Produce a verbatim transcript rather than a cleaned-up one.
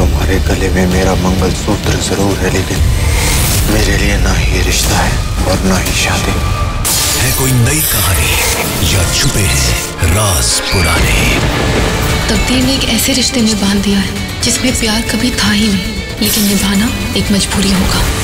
तुम्हारे गले में मेरा मंगलसूत्र जरूर है, लेकिन मेरे लिए ना ही रिश्ता है और ना ही शादी। है कोई नई कहानी या छुपे हैं राज पुराने? तकदीर ने एक ऐसे रिश्ते में बांध दिया है जिसमें प्यार कभी था ही नहीं, लेकिन निभाना एक मजबूरी होगा।